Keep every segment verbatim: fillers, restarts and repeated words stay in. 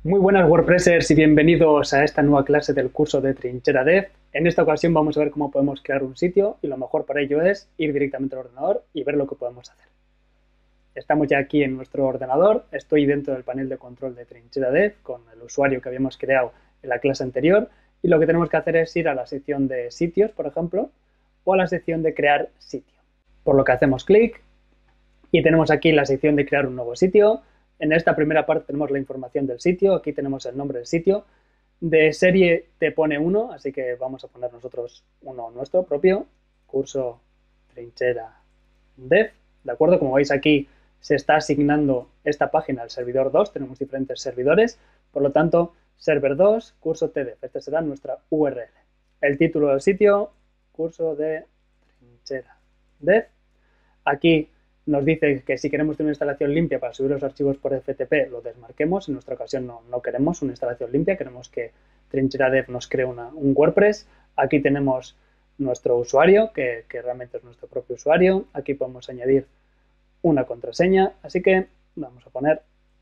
Muy buenas WordPressers y bienvenidos a esta nueva clase del curso de Trinchera Dev. En esta ocasión vamos a ver cómo podemos crear un sitio y lo mejor para ello es ir directamente al ordenador y ver lo que podemos hacer. Estamos ya aquí en nuestro ordenador, estoy dentro del panel de control de Trinchera Dev con el usuario que habíamos creado en la clase anterior y lo que tenemos que hacer es ir a la sección de sitios, por ejemplo, o a la sección de crear sitio. Por lo que hacemos clic y tenemos aquí la sección de crear un nuevo sitio. En esta primera parte tenemos la información del sitio, aquí tenemos el nombre del sitio. De serie te pone uno, así que vamos a poner nosotros uno nuestro propio, curso Trinchera Dev, ¿de acuerdo? Como veis aquí se está asignando esta página al servidor dos, tenemos diferentes servidores, por lo tanto, server dos, curso T D F, esta será nuestra U R L. El título del sitio, curso de Trinchera Dev. Aquí nos dice que si queremos tener una instalación limpia para subir los archivos por F T P, lo desmarquemos. En nuestra ocasión no, no queremos una instalación limpia, queremos que Trinchera Dev nos cree una, un WordPress. Aquí tenemos nuestro usuario, que, que realmente es nuestro propio usuario. Aquí podemos añadir una contraseña, así que vamos a poner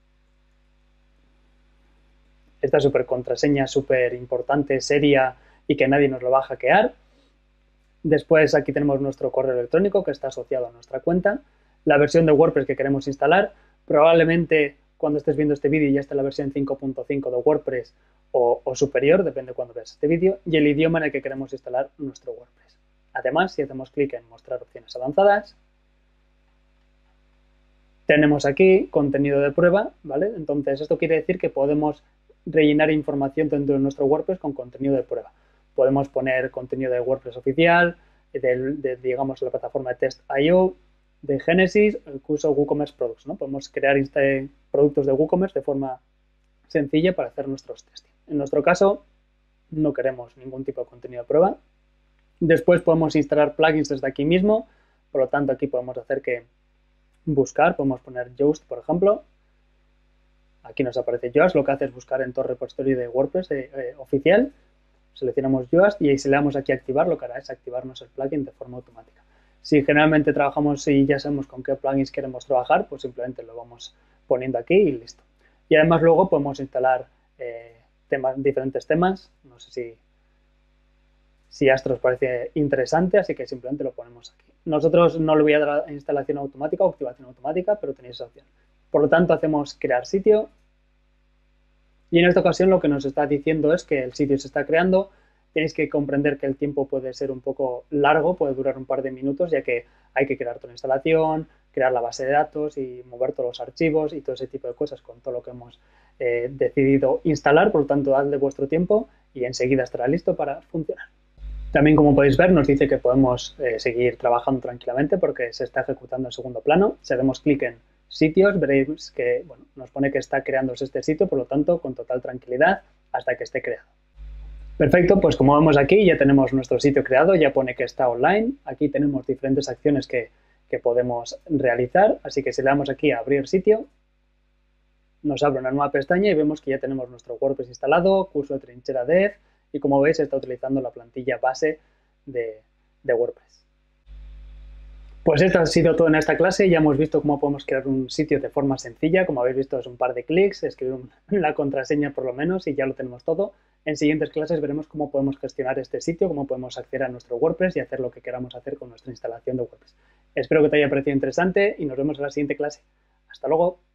esta super contraseña súper importante, seria y que nadie nos lo va a hackear. Después aquí tenemos nuestro correo electrónico que está asociado a nuestra cuenta. La versión de WordPress que queremos instalar. Probablemente cuando estés viendo este vídeo ya está la versión cinco punto cinco de WordPress o, o superior, depende de cuando veas este vídeo, y el idioma en el que queremos instalar nuestro WordPress. Además, si hacemos clic en mostrar opciones avanzadas, tenemos aquí contenido de prueba, ¿vale? Entonces, esto quiere decir que podemos rellenar información dentro de nuestro WordPress con contenido de prueba. Podemos poner contenido de WordPress oficial, de, de digamos, la plataforma de test punto i o, de Genesis, el curso WooCommerce Products, ¿no? Podemos crear productos de WooCommerce de forma sencilla para hacer nuestros testing. En nuestro caso, no queremos ningún tipo de contenido de prueba. Después podemos instalar plugins desde aquí mismo, por lo tanto aquí podemos hacer que buscar, podemos poner Yoast, por ejemplo. Aquí nos aparece Yoast, lo que hace es buscar en todo repositorio de WordPress eh, eh, oficial. Seleccionamos Yoast y si le damos aquí a activar, lo que hará es activarnos el plugin de forma automática. Si generalmente trabajamos y ya sabemos con qué plugins queremos trabajar, pues simplemente lo vamos poniendo aquí y listo. Y además luego podemos instalar eh, temas, diferentes temas. No sé si, si esto os parece interesante, así que simplemente lo ponemos aquí. Nosotros no le voy a dar a instalación automática o activación automática, pero tenéis esa opción. Por lo tanto, hacemos crear sitio. Y en esta ocasión lo que nos está diciendo es que el sitio se está creando. Tenéis que comprender que el tiempo puede ser un poco largo, puede durar un par de minutos, ya que hay que crear toda la instalación, crear la base de datos y mover todos los archivos y todo ese tipo de cosas con todo lo que hemos eh, decidido instalar. Por lo tanto, dadle vuestro tiempo y enseguida estará listo para funcionar. También, como podéis ver, nos dice que podemos eh, seguir trabajando tranquilamente porque se está ejecutando en segundo plano. Si hacemos clic en sitios, veréis que bueno, nos pone que está creándose este sitio, por lo tanto, con total tranquilidad hasta que esté creado. Perfecto, pues como vemos aquí ya tenemos nuestro sitio creado, ya pone que está online. Aquí tenemos diferentes acciones que, que podemos realizar, así que si le damos aquí a abrir sitio, nos abre una nueva pestaña y vemos que ya tenemos nuestro WordPress instalado, curso de Trinchera Dev, y como veis está utilizando la plantilla base de, de WordPress. Pues esto ha sido todo en esta clase. Ya hemos visto cómo podemos crear un sitio de forma sencilla. Como habéis visto es un par de clics, escribir un, la contraseña por lo menos y ya lo tenemos todo. En siguientes clases veremos cómo podemos gestionar este sitio, cómo podemos acceder a nuestro WordPress y hacer lo que queramos hacer con nuestra instalación de WordPress. Espero que te haya parecido interesante y nos vemos en la siguiente clase. Hasta luego.